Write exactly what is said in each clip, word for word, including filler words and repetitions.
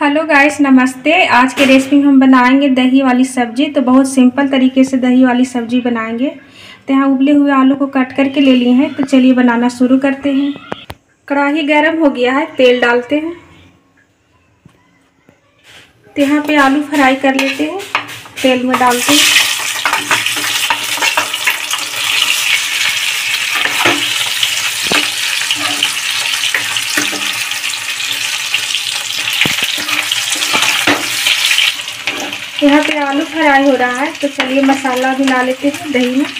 Hello guys, नमस्ते। आज के रेसिपी हम बनाएंगे दही वाली सब्जी। तो बहुत सिंपल तरीके से दही वाली सब्जी बनाएंगे। तो यहाँ उबले हुए आलू को कट करके ले लिए हैं। तो चलिए बनाना शुरू करते हैं। कढ़ाई गर्म हो गया है, तेल डालते हैं। तो यहाँ पे आलू फ्राई कर लेते हैं, तेल में डालते हैं। यहाँ पे आलू फ्राई हो रहा है, तो चलिए मसाला मिला लेते हैं दही में।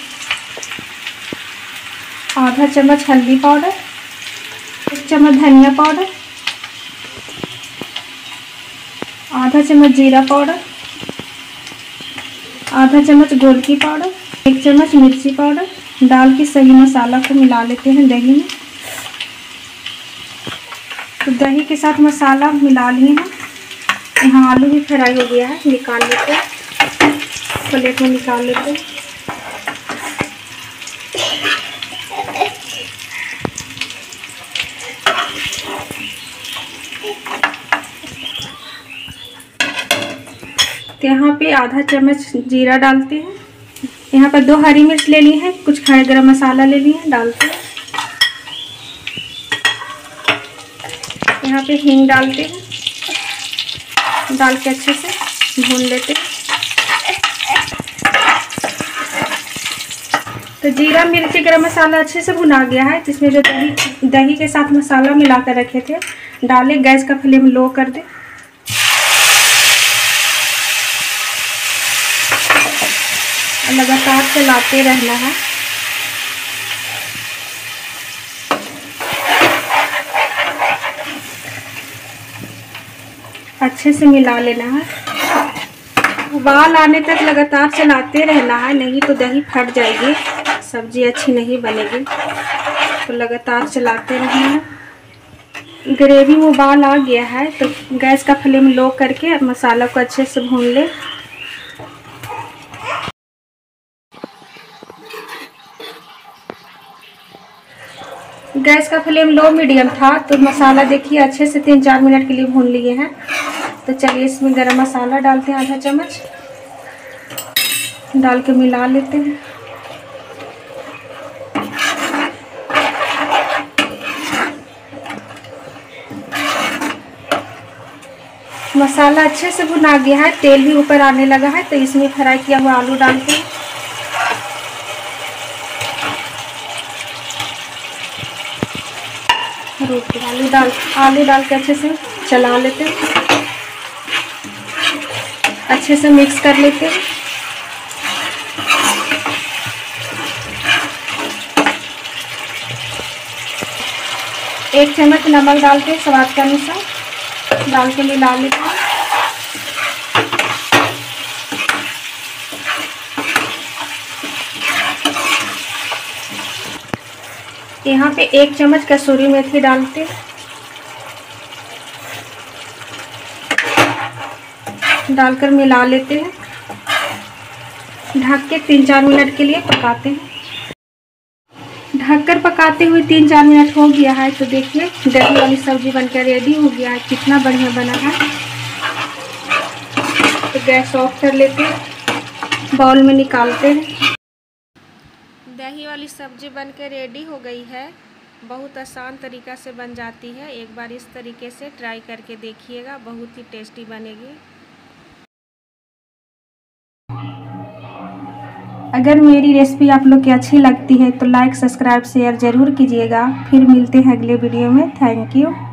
आधा चम्मच हल्दी पाउडर, एक चम्मच धनिया पाउडर, आधा चम्मच जीरा पाउडर, आधा चम्मच गोलकी पाउडर, एक चम्मच मिर्ची पाउडर डाल के सही मसाला को मिला लेते हैं दही में। तो दही के साथ मसाला मिला लिए हैं। यहाँ आलू भी फ्राई हो गया है, निकाल लेते हैं, प्लेट में निकाल लेते हैं। तो यहाँ पे आधा चम्मच जीरा डालते हैं। यहाँ पर दो हरी मिर्च ले ली हैं, कुछ खड़े गरम मसाला ले लिए हैं, डालते हैं। यहाँ पे हींग डालते हैं, डाल के अच्छे से भून लेते हैं। तो जीरा मिर्ची गरम मसाला अच्छे से भुना गया है। तो इसमें जो दही दही के साथ मसाला मिला कर रखे थे डाले। गैस का फ्लेम लो कर दे। लगातार चलाते रहना है। अच्छे से मिला लेना है। उबाल आने तक लगातार चलाते रहना है, नहीं तो दही फट जाएगी, सब्जी अच्छी नहीं बनेगी। तो लगातार चलाते रहना है। ग्रेवी में उबाल आ गया है, तो गैस का फ्लेम लो करके मसाला को अच्छे से भून ले। गैस का फ्लेम लो मीडियम था, तो मसाला देखिए अच्छे से तीन चार मिनट के लिए भून लिए हैं। तो चलिए इसमें गरम मसाला डालते हैं, आधा चम्मच डाल के मिला लेते हैं। मसाला अच्छे से भुना गया है, तेल भी ऊपर आने लगा है। तो इसमें फ्राई किया हुआ आलू डालते हैं। आलू डाल आलू डाल के अच्छे से चला लेते हैं, अच्छे से मिक्स कर लेते हैं। एक चम्मच नमक डालते हैं स्वाद के अनुसार, डाल के मिला लेते हैं। यहाँ पे एक चम्मच कसूरी मेथी डालते हैं, डालकर मिला लेते हैं। ढक के तीन चार मिनट के लिए पकाते हैं। ढककर पकाते हुए तीन चार मिनट हो गया है। तो देखिए दही वाली सब्जी बनकर रेडी हो गया है। कितना बढ़िया बना है। तो गैस ऑफ कर लेते हैं, बाउल में निकालते हैं। दही वाली सब्जी बनकर रेडी हो गई है। बहुत आसान तरीका से बन जाती है। एक बार इस तरीके से ट्राई करके देखिएगा, बहुत ही टेस्टी बनेगी। अगर मेरी रेसिपी आप लोग की अच्छी लगती है तो लाइक सब्सक्राइब शेयर ज़रूर कीजिएगा। फिर मिलते हैं अगले वीडियो में। Thank you.